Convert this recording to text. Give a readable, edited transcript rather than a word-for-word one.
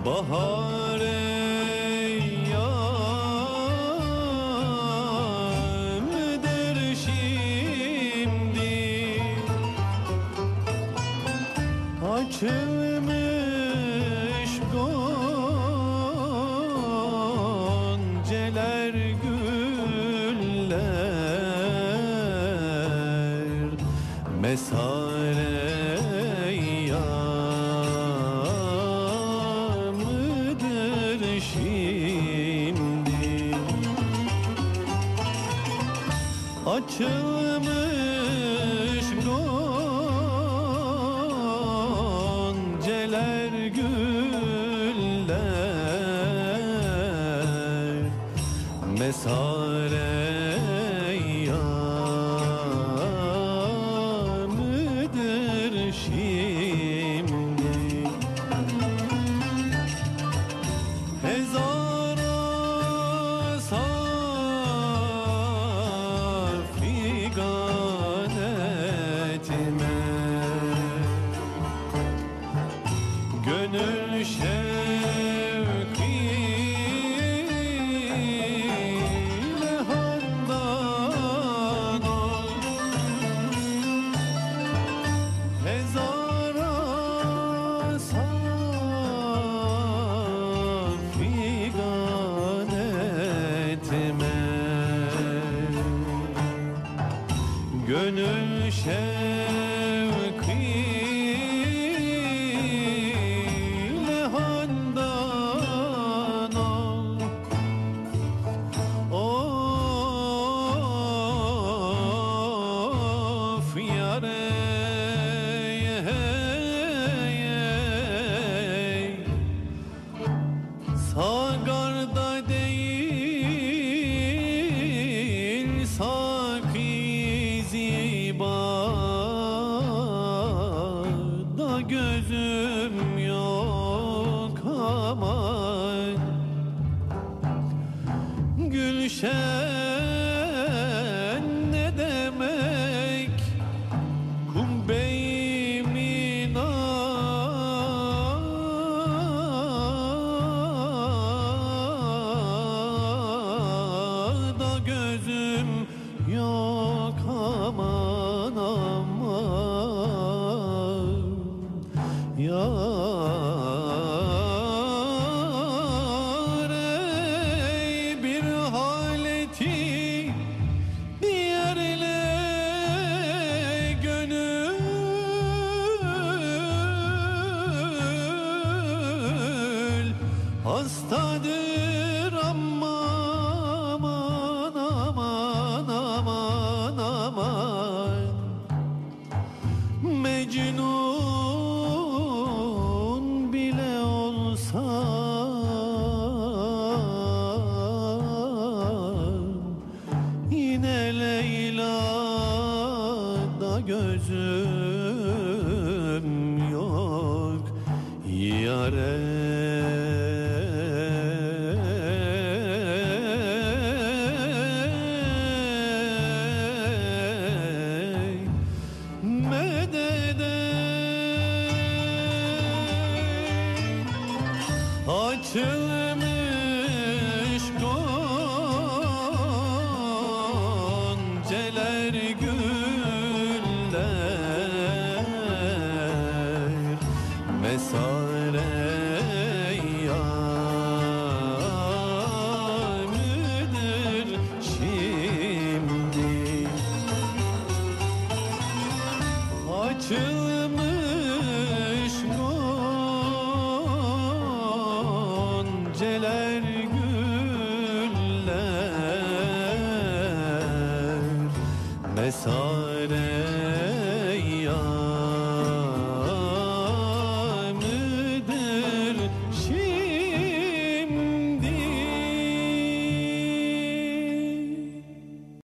Bahar eyyamıdır şimdi, açılmış gonceler, güller, mesare şimdi, açılmış gonceler, güller, mesare eyyamıdır şimdi. Hezara safi ganetime, gönül şevkiyle handan ol. Hezara safi ganetime, gönül şevkiyle handan ol. Of yâre Sagarda değil, Saki Ziba'da gözüm yok aman. Gülşen ne demek, kubbeymin da gözüm yok aman aman. Yar ey bir haleti diğerle gönül hastadır aman aman aman aman. Mecnun bile olsam yine Leyla'da gözüm yok yâre. Açılmış gonceler, güller, mesare eyyamıdır şimdi. Açılmış gonceler, güller, mesare